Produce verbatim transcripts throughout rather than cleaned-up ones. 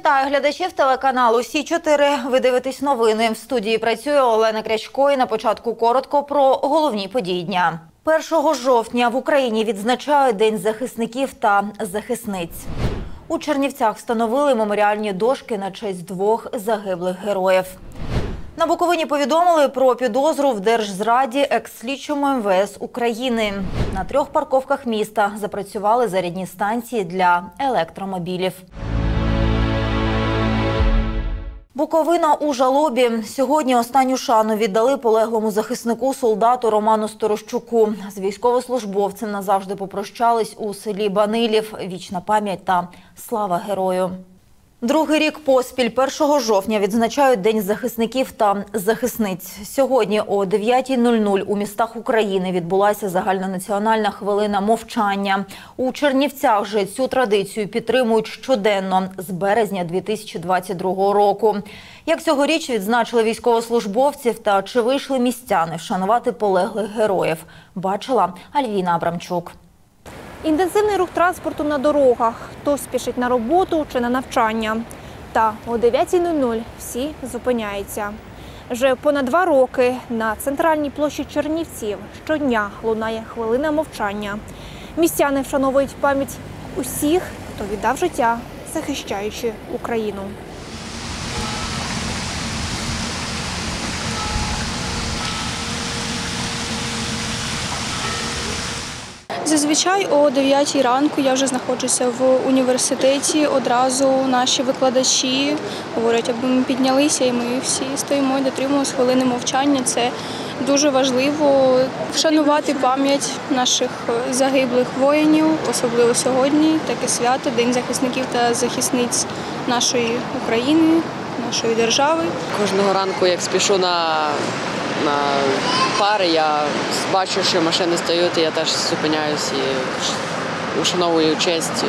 Вітаю глядачів телеканалу Сі чотири. Ви дивитесь новини. В студії працює Олена Крячко і на початку коротко про головні події дня. першого жовтня в Україні відзначають День захисників та захисниць. У Чернівцях встановили меморіальні дошки на честь двох загиблих героїв. На Буковині повідомили про підозру в держзраді екс-слідчому ем ве ес України. На трьох парковках міста запрацювали зарядні станції для електромобілів. Буковина у жалобі. Сьогодні останню шану віддали полеглому захиснику солдату Роману Сторощуку. З військовослужбовцем назавжди попрощались у селі Банилів. Вічна пам'ять та слава герою. Другий рік поспіль першого жовтня відзначають День захисників та захисниць. Сьогодні о дев'ятій нуль нуль у містах України відбулася загальнонаціональна хвилина мовчання. У Чернівцях же цю традицію підтримують щоденно з березня дві тисячі двадцять другого року. Як цьогоріч відзначили військовослужбовців та чи вийшли містяни вшанувати полеглих героїв, бачила Альвіна Абрамчук. Інтенсивний рух транспорту на дорогах. Хто спішить на роботу чи на навчання. Та о дев'ятій нуль нуль всі зупиняються. Вже понад два роки на центральній площі Чернівців щодня лунає хвилина мовчання. Містяни вшановують пам'ять усіх, хто віддав життя, захищаючи Україну. Зазвичай о дев'ятій ранку я вже знаходжуся в університеті. Одразу наші викладачі говорять, аби ми піднялися, і ми всі стоїмо і дотримуємося хвилини мовчання. Це дуже важливо вшанувати пам'ять наших загиблих воїнів, особливо сьогодні, таке свято, День захисників та захисниць нашої України, нашої держави. Кожного ранку, як спішу на на пари, я бачу, що машини стають, і я теж зупиняюсь і ушановую честь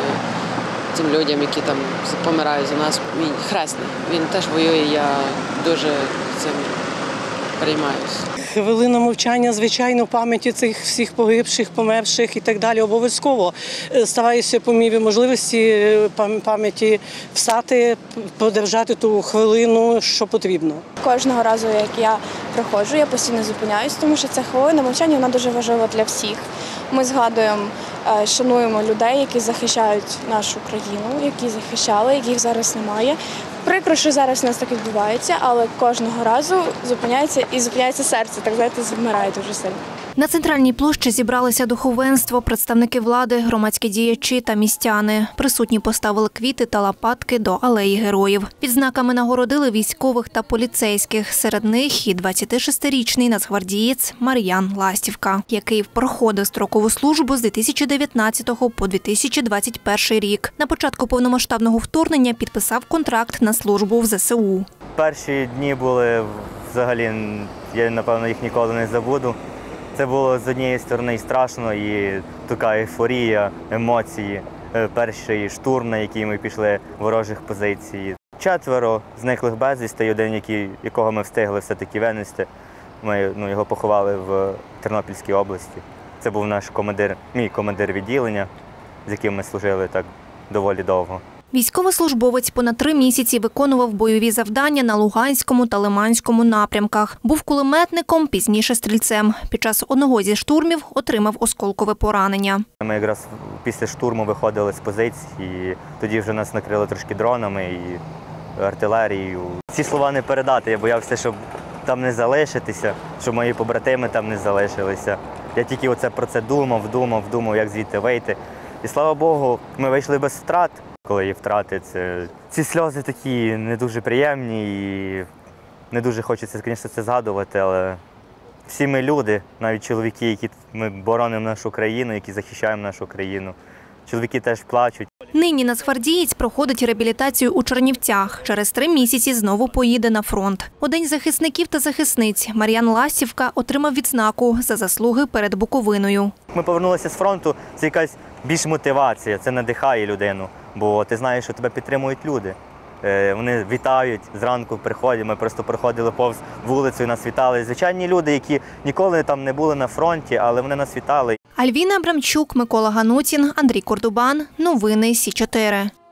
тим людям, які там помирають за нас. Він хресний, він теж воює, я дуже цим переймаюся. Хвилина мовчання, звичайно, пам'яті цих всіх погибших, померших і так далі. Обов'язково стараюся по мірі можливості пам'яті встати, подержати ту хвилину, що потрібно. Кожного разу, як я проходжу, я постійно зупиняюсь, тому що ця хвилина мовчання, вона дуже важлива для всіх. Ми згадуємо, шануємо людей, які захищають нашу країну, які захищали, яких зараз немає. Прикро, що зараз у нас так відбувається, але кожного разу зупиняється і зупиняється серце, так знаєте, завмирає дуже сильно. На центральній площі зібралися духовенство, представники влади, громадські діячі та містяни. Присутні поставили квіти та лопатки до алеї героїв. Відзнаками нагородили військових та поліцейських. Серед них і двадцятишестирічний нацгвардієць Мар'ян Ластівка, який проходив строкову службу з дві тисячі дев'ятнадцятого по дві тисячі двадцять перший рік. На початку повномасштабного вторгнення підписав контракт на службу в зе се у. Перші дні були взагалі, я, напевно, їх ніколи не забуду. Це було з однієї сторони і страшно, і така ейфорія, емоції. Перший штурм, на який ми пішли ворожих позицій. Четверо зниклих безвісти, один, який, якого ми встигли все-таки винести. Ми ну, його поховали в Тернопільській області. Це був наш командир, мій командир відділення, з яким ми служили так доволі довго. Військовослужбовець понад три місяці виконував бойові завдання на Луганському та Лиманському напрямках. Був кулеметником, пізніше стрільцем. Під час одного зі штурмів отримав осколкове поранення. Ми якраз після штурму виходили з позицій, і тоді вже нас накрили трошки дронами і артилерією. Ці слова не передати, я боявся, щоб там не залишитися, щоб мої побратими там не залишилися. Я тільки оце про це думав, думав, думав, як звідти вийти. І слава Богу, ми вийшли без втрат. Коли є втрати, це... ці сльози такі не дуже приємні і не дуже хочеться, звісно, це згадувати, але всі ми люди, навіть чоловіки, які ми боронимо нашу країну, які захищаємо нашу країну. Чоловіки теж плачуть. Нині нацгвардієць проходить реабілітацію у Чернівцях. Через три місяці знову поїде на фронт. У День захисників та захисниць Мар'ян Ластівка отримав відзнаку за заслуги перед Буковиною. Ми повернулися з фронту, це якась більш мотивація, це надихає людину, бо ти знаєш, що тебе підтримують люди. Вони вітають, зранку приходять, ми просто проходили повз вулицю і нас вітали. Звичайні люди, які ніколи там не були на фронті, але вони нас вітали. Альвіна Абрамчук, Микола Ганутін, Андрій Кордубан. Новини Сі чотири.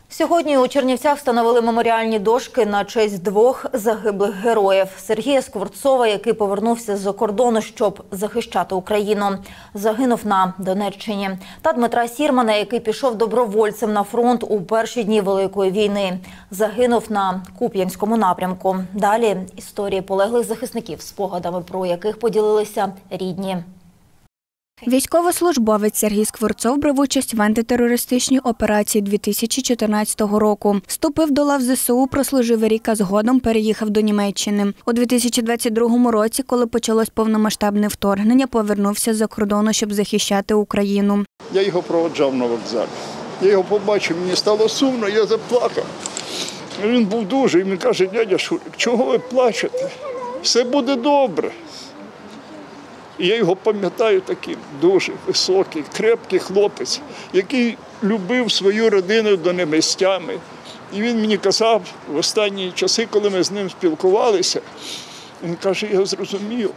Сьогодні у Чернівцях встановили меморіальні дошки на честь двох загиблих героїв. Сергія Скворцова, який повернувся з-за кордону, щоб захищати Україну, загинув на Донеччині. Та Дмитра Сірмана, який пішов добровольцем на фронт у перші дні Великої війни, загинув на Куп'янському напрямку. Далі історії полеглих захисників, спогадами про яких поділилися рідні. Військовослужбовець Сергій Скворцов брав участь в антитерористичній операції дві тисячі чотирнадцятого року. Вступив до лав зе се у, прослужив рік, а згодом переїхав до Німеччини. У дві тисячі двадцять другому році, коли почалось повномасштабне вторгнення, повернувся з-за кордону, щоб захищати Україну. Я його проводжав на вокзалі. Я його побачив, мені стало сумно, я заплакав. Він був дуже, і він каже: дядя Шурик, чого ви плачете? Все буде добре. І я його пам'ятаю таким дуже високий, крепкий хлопець, який любив свою родину донебестями. І він мені казав в останні часи, коли ми з ним спілкувалися, він каже: я зрозумів,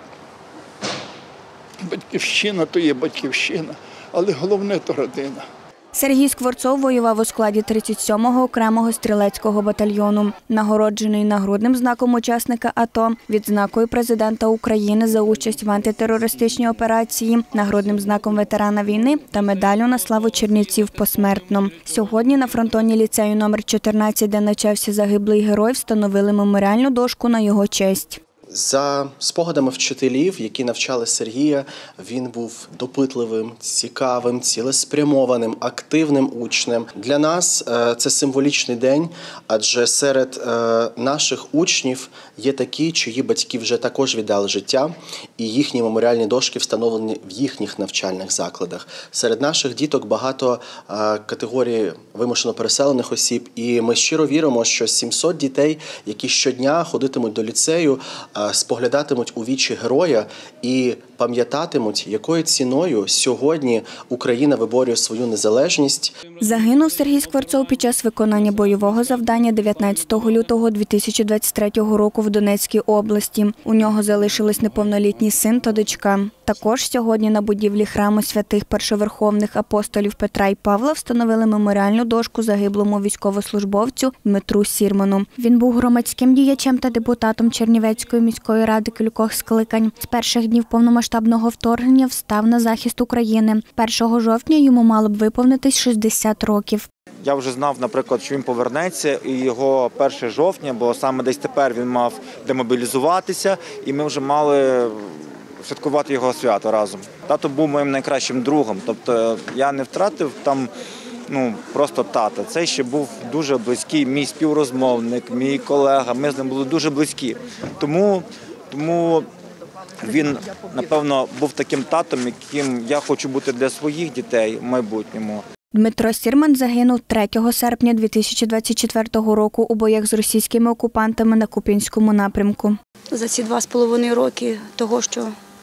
батьківщина то є батьківщина, але головне то родина. Сергій Скворцов воював у складі тридцять сьомого окремого стрілецького батальйону. Нагороджений нагрудним знаком учасника АТО, відзнакою президента України за участь в антитерористичній операції, нагрудним знаком ветерана війни та медаллю на славу Чернівців посмертно. Сьогодні на фронтоні ліцею номер чотирнадцять, де навчався загиблий герой, встановили меморіальну дошку на його честь. За спогадами вчителів, які навчали Сергія, він був допитливим, цікавим, цілеспрямованим, активним учнем. Для нас це символічний день, адже серед наших учнів є такі, чиї батьки вже також віддали життя, і їхні меморіальні дошки встановлені в їхніх навчальних закладах. Серед наших діток багато категорій вимушено переселених осіб, і ми щиро віримо, що сімсот дітей, які щодня ходитимуть до ліцею, споглядатимуть у вічі героя і пам'ятатимуть, якою ціною сьогодні Україна виборює свою незалежність. Загинув Сергій Скворцов під час виконання бойового завдання дев'ятнадцятого лютого дві тисячі двадцять третього року в Донецькій області. У нього залишились неповнолітній син та дочка. Також сьогодні на будівлі храму святих першоверховних апостолів Петра і Павла встановили меморіальну дошку загиблому військовослужбовцю Дмитру Сірману. Він був громадським діячем та депутатом Чернівецької міської ради кількох скликань. З перших днів повномасштабного вторгнення встав на захист України. першого жовтня йому мало б виповнитись шістдесят років. Я вже знав, наприклад, що він повернеться, і його перше жовтня, бо саме десь тепер він мав демобілізуватися, і ми вже мали святкувати його свято разом. Тато був моїм найкращим другом, тобто я не втратив там ну, просто тата. Це ще був дуже близький мій співрозмовник, мій колега, ми з ним були дуже близькі. Тому, тому він, напевно, був таким татом, яким я хочу бути для своїх дітей в майбутньому. Дмитро Сірман загинув третього серпня дві тисячі двадцять четвертого року у боях з російськими окупантами на Куп'янському напрямку. За ці два з половиною роки того, що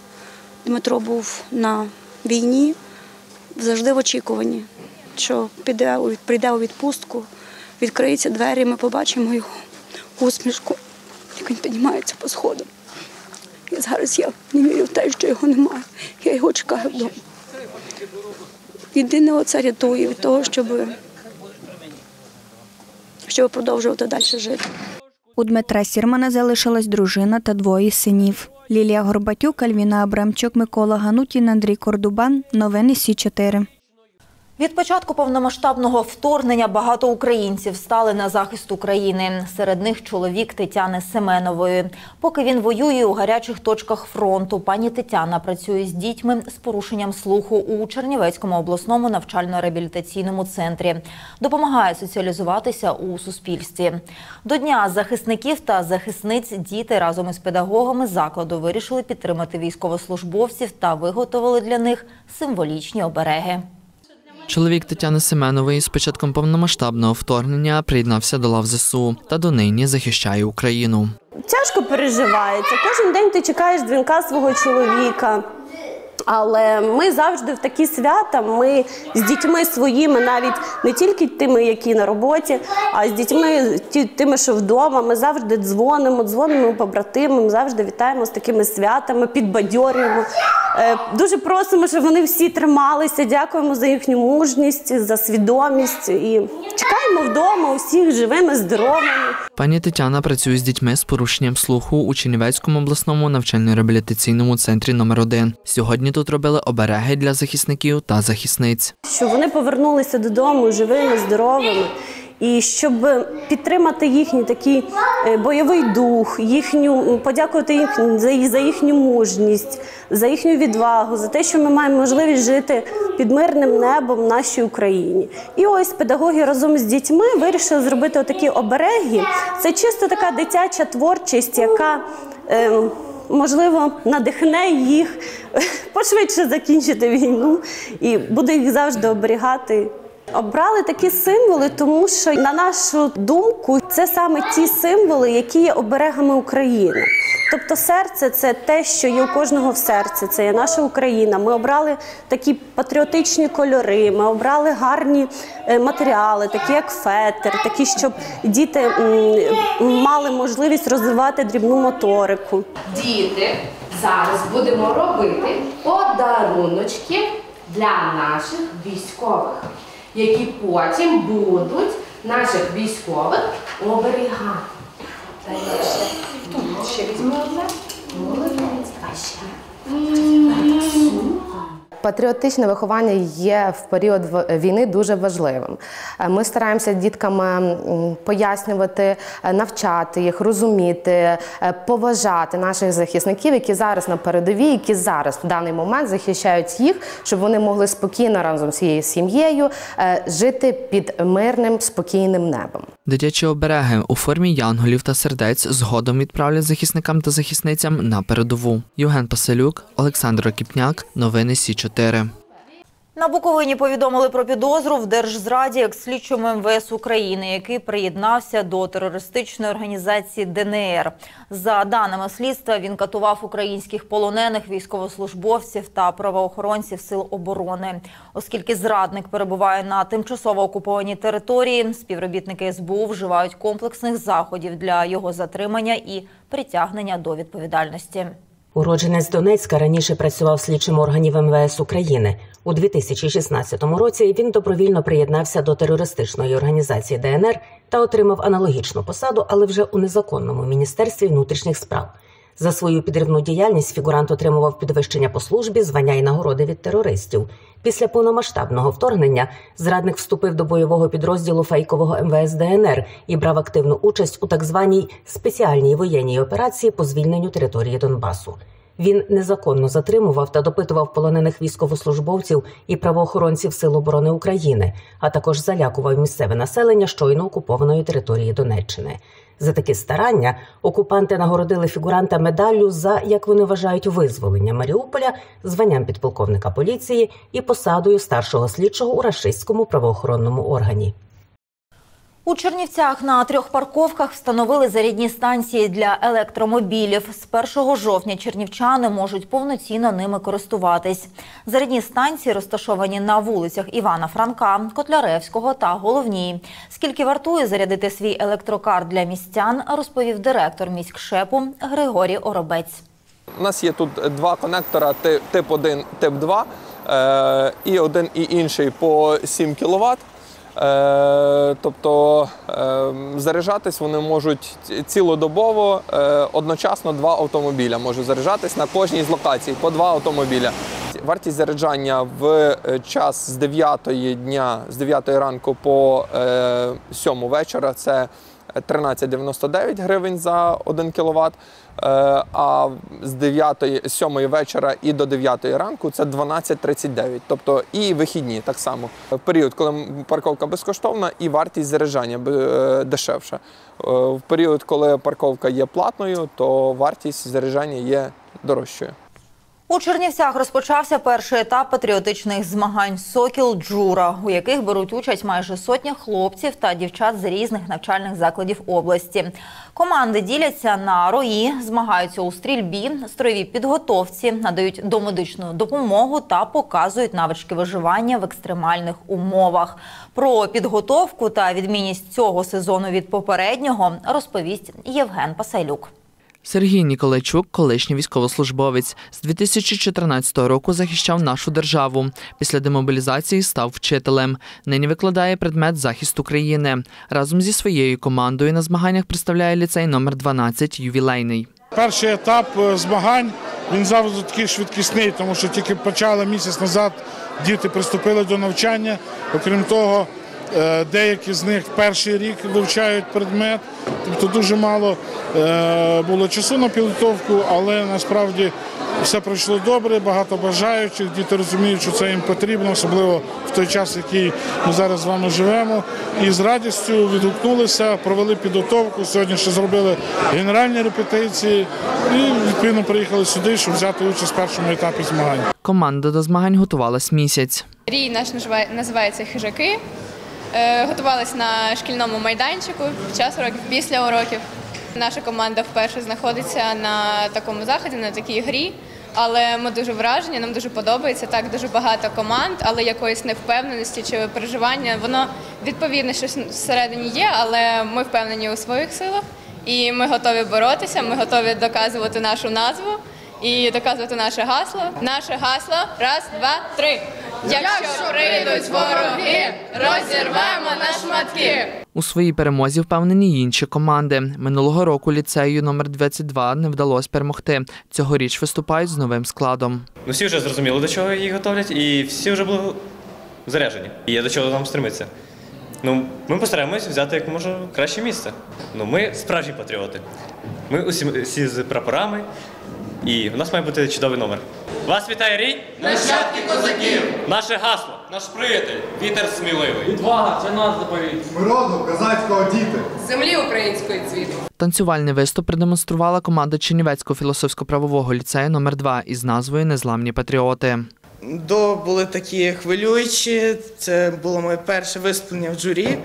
Дмитро був на війні, завжди в очікуванні, що піде, прийде у відпустку, відкриються двері, і ми побачимо його усмішку, як він піднімається по сходам. І зараз я не вірю в те, що його немає. Я його чекаю вдома. Єдине оце рятує від того, щоб, щоб продовжувати далі жити. У Дмитра Сірмана залишилась дружина та двоє синів. Лілія Горбатюк, Альвіна Абрамчук, Микола Ганутін, Андрій Кордубан. Новини Сі чотири. Від початку повномасштабного вторгнення багато українців стали на захист України. Серед них чоловік Тетяни Семенової. Поки він воює у гарячих точках фронту, пані Тетяна працює з дітьми з порушенням слуху у Чернівецькому обласному навчально-реабілітаційному центрі. Допомагає соціалізуватися у суспільстві. До Дня захисників та захисниць діти разом із педагогами закладу вирішили підтримати військовослужбовців та виготовили для них символічні обереги. Чоловік Тетяни Семенової з початком повномасштабного вторгнення приєднався до лав зе се у та донині захищає Україну. Тяжко переживається. Кожен день ти чекаєш дзвінка свого чоловіка. Але ми завжди в такі свята, ми з дітьми своїми, навіть не тільки тими, які на роботі, а з дітьми, тими, що вдома, ми завжди дзвонимо, дзвонимо побратимам, завжди вітаємо з такими святами, підбадьорюємо. Дуже просимо, щоб вони всі трималися, дякуємо за їхню мужність, за свідомість і чекаємо чекаємо вдома усіх живими, здоровими. Пані Тетяна працює з дітьми з порушенням слуху у Чернівецькому обласному навчально-реабілітаційному центрі номер один. Сьогодні тут робили обереги для захисників та захисниць. Щоб вони повернулися додому живими, здоровими. І щоб підтримати їхній такий бойовий дух, їхню, подякувати їх за, за їхню мужність, за їхню відвагу, за те, що ми маємо можливість жити під мирним небом в нашій Україні. І ось педагоги разом з дітьми вирішили зробити отакі обереги. Це чисто така дитяча творчість, яка, е, можливо, надихне їх пошвидше закінчити війну і буде їх завжди оберігати. Обрали такі символи, тому що, на нашу думку, це саме ті символи, які є оберегами України. Тобто серце – це те, що є у кожного в серці, це є наша Україна. Ми обрали такі патріотичні кольори, ми обрали гарні матеріали, такі як фетр, такі, щоб діти мали можливість розвивати дрібну моторику. Діти, зараз будемо робити подаруночки для наших військових, які потім будуть наших військових оберігати. Тут ще візьму одне. Молодець, краще. Патріотичне виховання є в період війни дуже важливим. Ми стараємося діткам пояснювати, навчати їх, розуміти, поважати наших захисників, які зараз на передовій, які зараз в даний момент захищають їх, щоб вони могли спокійно разом з своєю сім'єю жити під мирним, спокійним небом. Дитячі обереги у формі янголів та сердець згодом відправлять захисникам та захисницям на передову. Євген Паселюк, Олександр Окіпняк, новини Сі чотири. На Буковині повідомили про підозру в держзраді екс-слідчому ем ве ес України, який приєднався до терористичної організації де ен ер. За даними слідства, він катував українських полонених військовослужбовців та правоохоронців Сил оборони. Оскільки зрадник перебуває на тимчасово окупованій території, співробітники ес бе у вживають комплексних заходів для його затримання і притягнення до відповідальності. Уродженець Донецька раніше працював слідчим органів ем ве ес України. У дві тисячі шістнадцятому році він добровільно приєднався до терористичної організації де ен ер та отримав аналогічну посаду, але вже у незаконному Міністерстві внутрішніх справ. За свою підривну діяльність фігурант отримував підвищення по службі, звання і нагороди від терористів. Після повномасштабного вторгнення зрадник вступив до бойового підрозділу фейкового ем ве ес де ен ер і брав активну участь у так званій спеціальній воєнній операції по звільненню території Донбасу. Він незаконно затримував та допитував полонених військовослужбовців і правоохоронців Сил оборони України, а також залякував місцеве населення щойно окупованої території Донеччини. За такі старання окупанти нагородили фігуранта медаллю за, як вони вважають, визволення Маріуполя, званням підполковника поліції і посадою старшого слідчого у рашистському правоохоронному органі. У Чернівцях на трьох парковках встановили зарядні станції для електромобілів. З першого жовтня чернівчани можуть повноцінно ними користуватись. Зарядні станції розташовані на вулицях Івана Франка, Котляревського та Головній. Скільки вартує зарядити свій електрокар для містян, розповів директор міськшепу Григорій Оробець. У нас є тут два конектора тип один, тип два, і один і інший по сім кіловат. Тобто заряджатись вони можуть цілодобово, одночасно два автомобіля можуть заряджатись на кожній з локацій, по два автомобіля. Вартість заряджання в час з дев'ятої дня, з дев'ятої ранку по сьому вечора – це тринадцять дев'яносто дев'ять гривень за один кіловат, а з дев'ятої, з сьомої вечора і до дев'ятої ранку це дванадцять тридцять дев'ять, тобто і вихідні так само. В період, коли парковка безкоштовна, і вартість заряджання дешевша. В період, коли парковка є платною, то вартість заряджання є дорожчою. У Чернівцях розпочався перший етап патріотичних змагань «Сокіл Джура», у яких беруть участь майже сотня хлопців та дівчат з різних навчальних закладів області. Команди діляться на рої, змагаються у стрільбі, строєвій підготовці, надають домедичну допомогу та показують навички виживання в екстремальних умовах. Про підготовку та відмінність цього сезону від попереднього розповість Євген Пасайлюк. Сергій Ніколайчук – колишній військовослужбовець. З дві тисячі чотирнадцятого року захищав нашу державу. Після демобілізації став вчителем. Нині викладає предмет «Захист України». Разом зі своєю командою на змаганнях представляє ліцей номер дванадцять «Ювілейний». Перший етап змагань, він завжди такий швидкісний, тому що тільки почали місяць назад діти приступили до навчання. Окрім того, деякі з них перший рік вивчають предмет, тобто дуже мало було часу на підготовку, але насправді все пройшло добре, багато бажаючих, діти розуміють, що це їм потрібно, особливо в той час, який ми зараз з вами живемо. І з радістю відгукнулися, провели підготовку, сьогодні ще зробили генеральні репетиції і відповідно приїхали сюди, щоб взяти участь в першому етапі змагань. Команда до змагань готувалась місяць. Рій наш називається «Хижаки». Готувалися на шкільному майданчику під час уроків, після уроків. Наша команда вперше знаходиться на такому заході, на такій грі, але ми дуже вражені, нам дуже подобається. Так, дуже багато команд, але якоїсь невпевненості чи переживання, воно відповідно щось всередині є, але ми впевнені у своїх силах і ми готові боротися, ми готові доказувати нашу назву і доказувати наше гасло. Наше гасло – раз, два, три. Якщо прийдуть вороги, розірвемо на шматки. У своїй перемозі впевнені й інші команди. Минулого року ліцею номер двадцять два не вдалося перемогти. Цьогоріч виступають з новим складом. Ну, всі вже зрозуміли, до чого їх готовлять, і всі вже були заряджені. І є до чого там стремитися. Ну, ми постараємось взяти як можна краще місце. Ну, ми справжні патріоти. Ми усі, всі з прапорами, і у нас має бути чудовий номер. Вас вітає Рій! Нащадки козаків! Наше гасло! Наш приятель! Вітер сміливий! Відвага! Це наш заповідь! Мироду козацького діти! Землі української цвіту! Танцювальний виступ продемонструвала команда Чернівецького філософсько-правового ліцею номер два із назвою «Незламні патріоти». До були такі хвилюючі, це було моє перше виступлення в журі.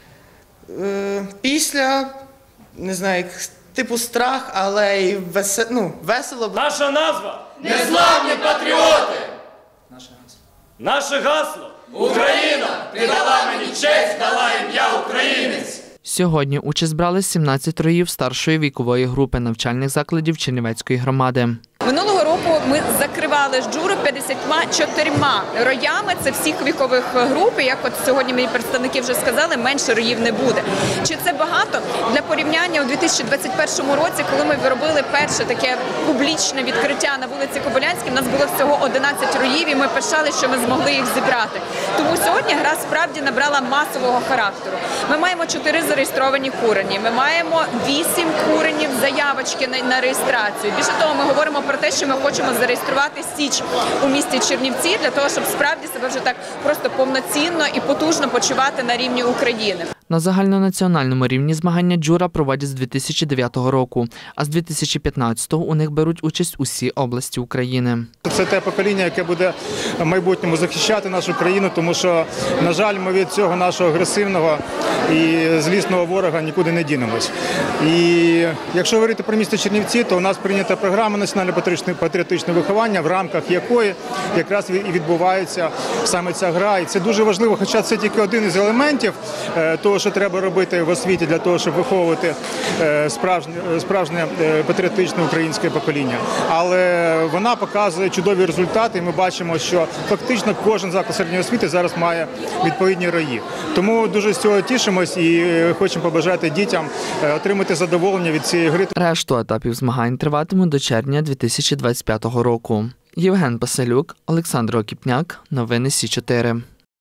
Після, не знаю, типу страх, але й весело. Ну, весело. Наша назва – «Незламні патріоти». Наше гасло. Наше гасло. Україна, ти дала мені честь, дала ім'я українець. Сьогодні участь брали сімнадцять роїв старшої вікової групи навчальних закладів Чернівецької громади. Минулого року ми закривали журу п'ятдесятьма чотирма роями. Це всіх вікових груп. І як от сьогодні мені представники вже сказали, менше роїв не буде. Чи це багато? Для порівняння у дві тисячі двадцять першому році, коли ми робили перше таке публічне відкриття на вулиці Кобилянській, у нас було всього одинадцять роїв, і ми пишали, що ми змогли їх зібрати. Тому сьогодні гра справді набрала масового характеру. Ми маємо чотири зареєстровані курені, ми маємо вісім куренів заявочки на, на реєстрацію. Більше того, ми говоримо про те, що ми хочемо зареєструвати Січ у місті Чернівці для того, щоб справді себе вже так просто повноцінно і потужно почувати на рівні України. На загальнонаціональному рівні змагання джура проводять з дві тисячі дев'ятого року, а з дві тисячі п'ятнадцятого у них беруть участь усі області України. Це те покоління, яке буде в майбутньому захищати нашу країну, тому що, на жаль, ми від цього нашого агресивного і злісного ворога нікуди не дінемось. І якщо говорити про місто Чернівці, то у нас прийнята програма національно-патріотичне виховання, в рамках якої якраз і відбувається саме ця гра. І це дуже важливо, хоча це тільки один із елементів того, що треба робити в освіті для того, щоб виховувати справжнє, справжнє патріотичне українське покоління. Але вона показує чудові результати, і ми бачимо, що фактично кожен заклад середньої освіти зараз має відповідні рої. Тому дуже з цього тішимось і хочемо побажати дітям отримати задоволення від цієї гри. Решту етапів змагань триватимуть до червня дві тисячі двадцять п'ятого року. Євген Паселюк, Олександр Окіпняк. Новини Сі чотири.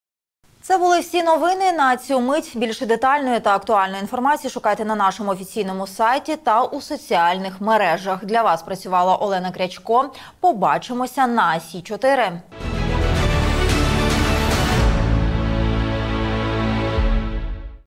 Це були всі новини на цю мить. Більше детальної та актуальної інформації шукайте на нашому офіційному сайті та у соціальних мережах. Для вас працювала Олена Крячко. Побачимося на Сі чотири.